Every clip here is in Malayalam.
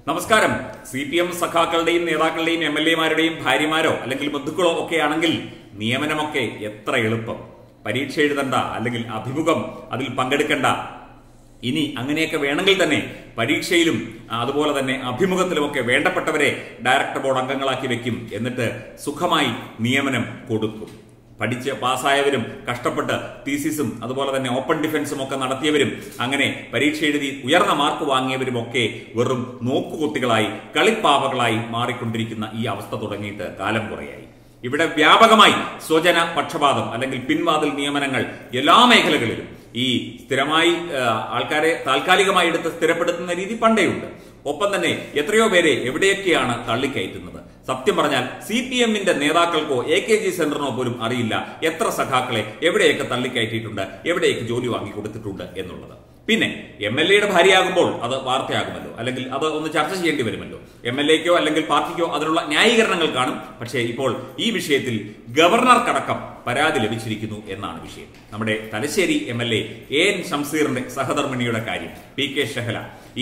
നമസ്കാരം. CPM സഖാക്കളുടെയും നേതാക്കളുടെയും MLA-മാരുടെയും ഭാര്യമാരോ അല്ലെങ്കിൽ ബന്ധുക്കളോ ഒക്കെ ആണെങ്കിൽ നിയമനമൊക്കെ എത്ര എളുപ്പം. പരീക്ഷ എഴുതണ്ട, അല്ലെങ്കിൽ അഭിമുഖം അതിൽ പങ്കെടുക്കണ്ട. ഇനി അങ്ങനെയൊക്കെ വേണമെങ്കിൽ തന്നെ പരീക്ഷയിലും അതുപോലെ തന്നെ അഭിമുഖത്തിലുമൊക്കെ വേണ്ടപ്പെട്ടവരെ ഡയറക്ടർ ബോർഡ് അംഗങ്ങളാക്കി വെക്കും. എന്നിട്ട് സുഖമായി നിയമനം കൊടുക്കും. പഠിച്ച് പാസ്സായവരും കഷ്ടപ്പെട്ട് തീസിസും അതുപോലെ തന്നെ ഓപ്പൺ ഡിഫൻസും ഒക്കെ നടത്തിയവരും അങ്ങനെ പരീക്ഷ എഴുതി ഉയർന്ന മാർക്ക് വാങ്ങിയവരും ഒക്കെ വെറും നോക്കുകുത്തികളായി കളിപ്പാവകളായി മാറിക്കൊണ്ടിരിക്കുന്ന ഈ അവസ്ഥ തുടങ്ങിയിട്ട് കാലം കുറയായി. ഇവിടെ വ്യാപകമായി സ്വജന പക്ഷപാതം അല്ലെങ്കിൽ പിൻവാതിൽ നിയമനങ്ങൾ എല്ലാ മേഖലകളിലും ഈ സ്ഥിരമായി ആൾക്കാരെ താൽക്കാലികമായി എടുത്ത് സ്ഥിരപ്പെടുത്തുന്ന രീതി പണ്ടേയുണ്ട്. ഒപ്പം തന്നെ എത്രയോ പേരെ എവിടെയൊക്കെയാണ് തള്ളിക്കയറ്റുന്നത്. സത്യം പറഞ്ഞാൽ CPM-ന്റെ നേതാക്കൾക്കോ AKG സെന്ററിനോ പോലും അറിയില്ല എത്ര സഖാക്കളെ എവിടെയൊക്കെ തള്ളിക്കയറ്റിയിട്ടുണ്ട്, എവിടെയൊക്കെ ജോലി വാങ്ങി കൊടുത്തിട്ടുണ്ട് എന്നുള്ളത്. പിന്നെ MLA-യുടെ ഭാര്യയാകുമ്പോൾ അത് വാർത്തയാകുമല്ലോ, അല്ലെങ്കിൽ അത് ഒന്ന് ചർച്ച ചെയ്യേണ്ടി വരുമല്ലോ. MLA-ക്കോ അല്ലെങ്കിൽ പാർട്ടിക്കോ അതിനുള്ള ന്യായീകരണങ്ങൾ കാണും. പക്ഷേ ഇപ്പോൾ ഈ വിഷയത്തിൽ ഗവർണർക്കടക്കം പരാതി ലഭിച്ചിരിക്കുന്നു എന്നാണ് വിഷയം. നമ്മുടെ തലശ്ശേരി MLA AN ഷംസീറിന്റെ സഹധർമ്മിണിയുടെ കാര്യം. PK ഷഹല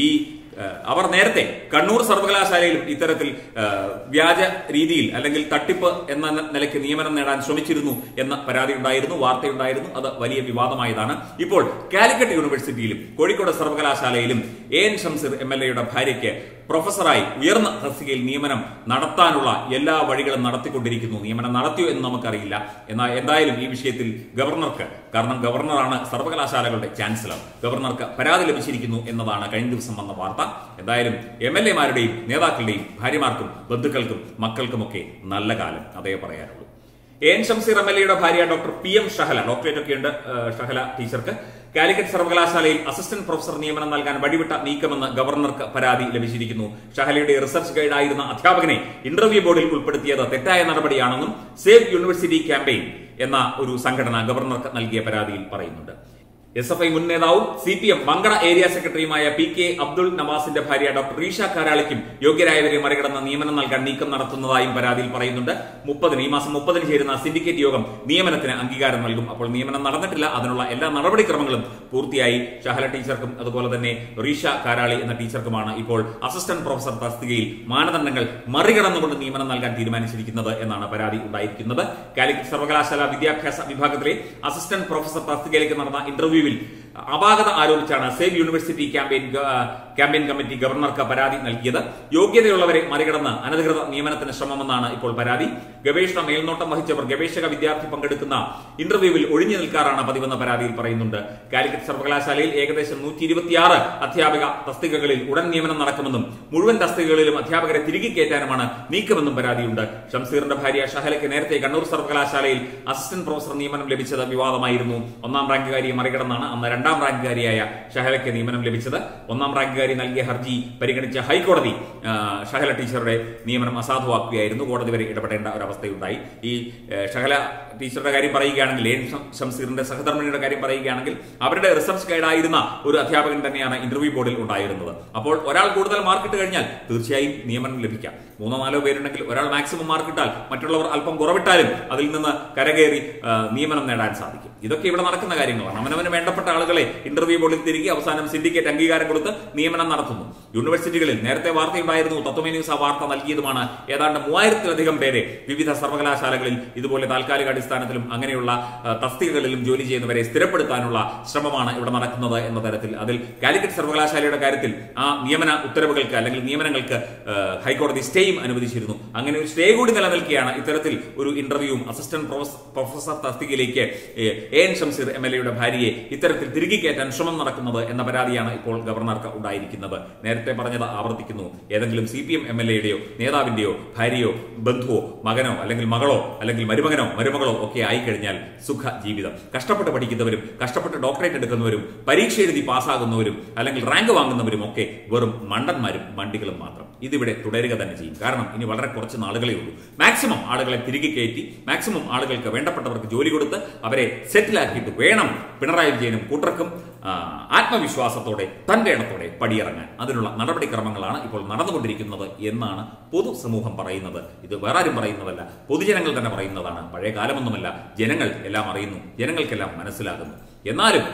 അവർ നേരത്തെ കണ്ണൂർ സർവകലാശാലയിലും ഇത്തരത്തിൽ വ്യാജ രീതിയിൽ അല്ലെങ്കിൽ തട്ടിപ്പ് എന്ന നിലയ്ക്ക് നിയമനം നേടാൻ ശ്രമിച്ചിരുന്നു എന്ന പരാതി ഉണ്ടായിരുന്നു, വാർത്തയുണ്ടായിരുന്നു. അത് വലിയ വിവാദമായതാണ്. ഇപ്പോൾ കാലിക്കറ്റ് യൂണിവേഴ്സിറ്റിയിലും കോഴിക്കോട് സർവകലാശാലയിലും AN ഷംസീർ MLA-യുടെ ഭാര്യയ്ക്ക് പ്രൊഫസറായി ഉയർന്ന തസ്തികയിൽ നിയമനം നടത്താനുള്ള എല്ലാ വഴികളും നടത്തിക്കൊണ്ടിരിക്കുന്നു. നിയമനം നടത്തിയോ എന്ന് നമുക്കറിയില്ല. എന്നാൽ എന്തായാലും ഈ വിഷയത്തിൽ ഗവർണർക്ക്, കാരണം ഗവർണറാണ് സർവകലാശാലകളുടെ ചാൻസലർ, ഗവർണർക്ക് പരാതി ലഭിച്ചിരിക്കുന്നു എന്നതാണ് കഴിഞ്ഞ ദിവസം വന്ന വാർത്ത. എന്തായാലും MLA-മാരുടെയും നേതാക്കളുടെയും ഭാര്യമാർക്കും ബന്ധുക്കൾക്കും മക്കൾക്കുമൊക്കെ നല്ല കാലം, അതേ പറയാനുള്ളൂ. AN ഷംസീർ MLA-യുടെ ഭാര്യ ഡോക്ടർ PM ഷഹല, ഡോക്ടറേറ്റ് ഒക്കെയുണ്ട് ഷഹല ടീച്ചർക്ക്, കാലിക്കറ്റ് സർവകലാശാലയിൽ അസിസ്റ്റന്റ് പ്രൊഫസർ നിയമനം നൽകാൻ വഴിവിട്ട നീക്കമെന്ന് ഗവർണർക്ക് പരാതി ലഭിച്ചിരിക്കുന്നു. ഷഹലയുടെ റിസർച്ച് ഗൈഡായിരുന്ന അധ്യാപകനെ ഇന്റർവ്യൂ ബോർഡിൽ ഉൾപ്പെടുത്തിയത് തെറ്റായ നടപടിയാണെന്നും സേവ് യൂണിവേഴ്സിറ്റി ക്യാമ്പയിൻ എന്ന ഒരു സംഘടന ഗവർണർക്ക് നൽകിയ പരാതിയിൽ പറയുന്നുണ്ട്. SFI മുൻ നേതാവും CPM മങ്കട ഏരിയ സെക്രട്ടറിയുമായ PK അബ്ദുൾ നവാസിന്റെ ഭാര്യ ഡോക്ടർ റീഷ കാരാളിക്കും യോഗ്യരായവരെ മറികടന്ന് നിയമനം നൽകാൻ നീക്കം നടത്തുന്നതായും പരാതിയിൽ പറയുന്നുണ്ട്. ഈ മാസം 30 ചേരുന്ന സിൻഡിക്കേറ്റ് യോഗം നിയമനത്തിന് അംഗീകാരം നൽകും. അപ്പോൾ നിയമനം നടന്നിട്ടില്ല. അതിനുള്ള എല്ലാ നടപടിക്രമങ്ങളും പൂർത്തിയായി. ഷഹല ടീച്ചർക്കും അതുപോലെ തന്നെ റീഷ കാരാളി എന്ന ടീച്ചർക്കുമാണ് ഇപ്പോൾ അസിസ്റ്റന്റ് പ്രൊഫസർ തസ്തികയിൽ മാനദണ്ഡങ്ങൾ മറികടന്നുകൊണ്ട് നിയമനം നൽകാൻ തീരുമാനിച്ചിരിക്കുന്നത് എന്നാണ് പരാതി ഉണ്ടായിരിക്കുന്നത്. കാലിക്കറ്റ് സർവകലാശാല വിദ്യാഭ്യാസ വിഭാഗത്തിലെ അസിസ്റ്റന്റ് പ്രൊഫസർ തസ്തികയിലേക്ക് നടന്ന ഇന്റർവ്യൂവിൽ അപാകത ആരോപിച്ചാണ് സേവ് യൂണിവേഴ്സിറ്റി ക്യാമ്പയിൻ കമ്മിറ്റി ഗവർണർക്ക് പരാതി നൽകിയത്. യോഗ്യതയുള്ളവരെ മറികടന്ന് അനധികൃത നിയമനത്തിന് ശ്രമമെന്നാണ് ഇപ്പോൾ പരാതി. ഗവേഷണ മേൽനോട്ടം വഹിച്ചവർ ഗവേഷക വിദ്യാർത്ഥി പങ്കെടുക്കുന്ന ഇന്റർവ്യൂവിൽ ഒഴിഞ്ഞു നിൽക്കാറാണ് പതിവെന്ന പരാതിയിൽ പറയുന്നുണ്ട്. കാലിക്കറ്റ് സർവകലാശാലയിൽ ഏകദേശം 126 അധ്യാപക തസ്തികകളിൽ ഉടൻ നിയമനം നടക്കുമെന്നും മുഴുവൻ തസ്തികകളിലും അധ്യാപകരെ തിരികെ കയറ്റാനുമാണ് നീക്കമെന്നും പരാതിയുണ്ട്. ഷംസീറിന്റെ ഭാര്യ ഷഹലയ്ക്ക് നേരത്തെ കണ്ണൂർ സർവകലാശാലയിൽ അസിസ്റ്റന്റ് പ്രൊഫസർ നിയമനം ലഭിച്ചത് വിവാദമായിരുന്നു. 1ാം റാങ്കുകാരിയെ മറികടന്നാണ് അന്ന് 2ാം റാങ്കുകാരിയായ ഷഹലയ്ക്ക് നിയമനം ലഭിച്ചത്. 1ാം റാങ്കുകാരി നൽകിയ ഹർജി പരിഗണിച്ച ഹൈക്കോടതി ഷഹല ടീച്ചറുടെ നിയമനം അസാധുവാക്കുകയായിരുന്നു. കോടതി വരെ ഇടപെടേണ്ട ഒരവസ്ഥയുണ്ടായി. ഈ ഷഹല ടീച്ചറുടെ കാര്യം പറയുകയാണെങ്കിൽ, AN ഷംസീറിന്റെ സഹധർമ്മിണിയുടെ കാര്യം പറയുകയാണെങ്കിൽ, അവരുടെ റിസർച്ച് ഗൈഡായിരുന്ന ഒരു അധ്യാപകൻ തന്നെയാണ് ഇന്റർവ്യൂ ബോർഡിൽ ഉണ്ടായിരുന്നത്. അപ്പോൾ ഒരാൾ കൂടുതൽ മാർക്കിട്ട് കഴിഞ്ഞാൽ തീർച്ചയായും നിയമനം ലഭിക്കാം. 3-4 പേരുണ്ടെങ്കിൽ ഒരാൾ മാക്സിമം മാർക്കിട്ടാൽ മറ്റുള്ളവർ അല്പം കുറവിട്ടാലും അതിൽ നിന്ന് കരകയറി നിയമനം നേടാൻ സാധിക്കും. ഇതൊക്കെ ഇവിടെ നടക്കുന്ന കാര്യങ്ങളാണ്. അവനവന് വേണ്ടപ്പെട്ട ആളുകളെ ഇന്റർവ്യൂ ബോർഡിൽ തിരികെ അവസാനം സിൻഡിക്കേറ്റ് അംഗീകാരം കൊടുത്ത് നിയമനം നടത്തുന്നു. യൂണിവേഴ്സിറ്റികളിൽ നേരത്തെ വാർത്തയുണ്ടായിരുന്നു, തത്വമേ ന്യൂസ് ആ വാർത്ത നൽകിയതുമാണ്. ഏതാണ്ട് 3000-ലധികം പേരെ വിവിധ സർവകലാശാലകളിൽ ഇതുപോലെ താൽക്കാലിക അടിസ്ഥാനത്തിലും അങ്ങനെയുള്ള തസ്തികകളിലും ജോലി ചെയ്യുന്നവരെ സ്ഥിരപ്പെടുത്താനുള്ള ശ്രമമാണ് ഇവിടെ നടക്കുന്നത് എന്ന തരത്തിൽ. അതിൽ കാലിക്കറ്റ് സർവകലാശാലയുടെ കാര്യത്തിൽ ആ നിയമന ഉത്തരവുകൾക്ക് അല്ലെങ്കിൽ നിയമനങ്ങൾക്ക് ഹൈക്കോടതി സ്റ്റേയും അനുവദിച്ചിരുന്നു. അങ്ങനെ ഒരു സ്റ്റേ കൂടി നിലനിൽക്കുകയാണ് ഇത്തരത്തിൽ ഒരു ഇന്റർവ്യൂവും അസിസ്റ്റന്റ് പ്രൊഫസർ തസ്തികയിലേക്ക് AN ഷംസീർ MLA-യുടെ ഭാര്യയെ ഇത്തരത്തിൽ തിരികെ കയറ്റാൻ ശ്രമം നടക്കുന്നത് എന്ന പരാതിയാണ് ഇപ്പോൾ ഗവർണർക്ക് ഉണ്ടായിരിക്കുന്നത്. നേരത്തെ പറഞ്ഞത് ആവർത്തിക്കുന്നു. ഏതെങ്കിലും CPM MLA-യുടെയോ നേതാവിന്റെയോ ഭാര്യയോ ബന്ധുവോ മകനോ അല്ലെങ്കിൽ മകളോ അല്ലെങ്കിൽ മരുമകളോ ഒക്കെ ആയിക്കഴിഞ്ഞാൽ സുഖ ജീവിതം. കഷ്ടപ്പെട്ട് പഠിക്കുന്നവരും കഷ്ടപ്പെട്ട് ഡോക്ടറേറ്റ് എടുക്കുന്നവരും പരീക്ഷ എഴുതി പാസ്സാകുന്നവരും അല്ലെങ്കിൽ റാങ്ക് വാങ്ങുന്നവരും ഒക്കെ വെറും മണ്ടന്മാരും മണ്ടികളും മാത്രം. ഇതിവിടെ തുടരുക തന്നെ ചെയ്യും. കാരണം ഇനി വളരെ കുറച്ച് നാളുകളേ ഉള്ളൂ. മാക്സിമം ആളുകളെ തിരികെ കയറ്റി മാക്സിമം ആളുകൾക്ക് വേണ്ടപ്പെട്ടവർക്ക് ജോലി കൊടുത്ത് അവരെ സെറ്റിലാക്കിയിട്ട് വേണം പിണറായി വിജയനും കൂട്ടർക്കും ആത്മവിശ്വാസത്തോടെ തന്റെ ഇടത്തോടെ പടിയിറങ്ങാൻ. അതിനുള്ള നടപടിക്രമങ്ങളാണ് ഇപ്പോൾ നടന്നുകൊണ്ടിരിക്കുന്നത് എന്നാണ് പൊതുസമൂഹം പറയുന്നത്. ഇത് വേറെ ആരും പറയുന്നതല്ല, പൊതുജനങ്ങൾ തന്നെ പറയുന്നതാണ്. പഴയ കാലമൊന്നുമല്ല, ജനങ്ങൾ എല്ലാം അറിയുന്നു, ജനങ്ങൾക്കെല്ലാം മനസ്സിലാകുന്നു. എന്നാലും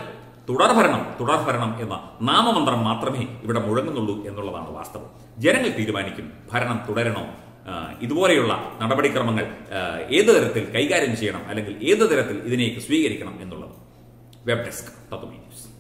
തുടർഭരണം എന്ന നാമമന്ത്രം മാത്രമേ ഇവിടെ മുഴങ്ങുന്നുള്ളൂ എന്നുള്ളതാണ് വാസ്തവം. ജനങ്ങൾ തീരുമാനിക്കും ഭരണം തുടരണോ, ഇതുപോലെയുള്ള നടപടിക്രമങ്ങൾ ഏത് തരത്തിൽ കൈകാര്യം ചെയ്യണം, അല്ലെങ്കിൽ ഏത് തരത്തിൽ ഇതിനേക്ക് സ്വീകരിക്കണം എന്നുള്ളത്. Web desk Tatwamayi news.